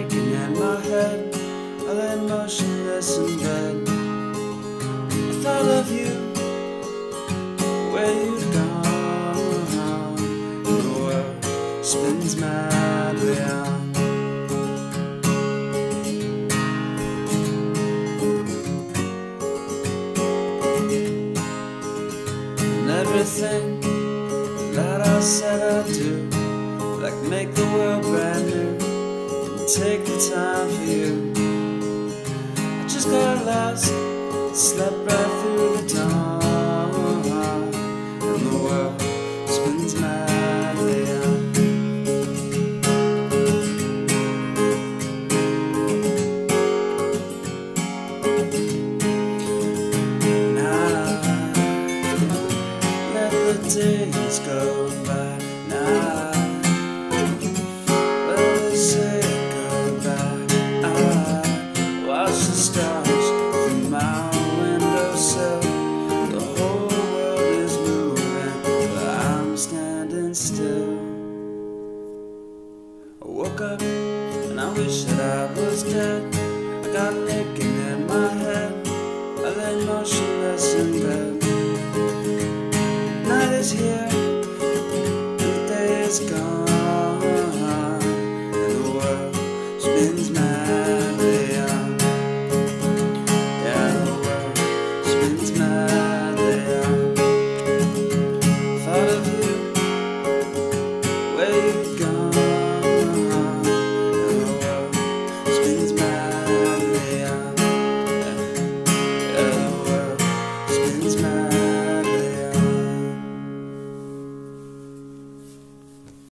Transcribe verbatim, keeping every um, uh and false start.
aching in my head. I lay motionless in bed. I thought of you, where you'd gone. The world spins madly on. And everything that I said I'd do, like make the world brand new and take the time for you. I just got lost, slept right through the dawn, and the world spins madly on. Now let the days go by. Now let us say goodbye. I watch the stars through my windowsill. The whole world is moving, but I'm standing still. I woke up and I wish that I was dead. I got an aching in my head. I lay motionless in bed. Night is here, the day is gone, and the world spins madly on. Yeah, the world spins madly on. Thought of you, where you've gone, and the world spins madly on.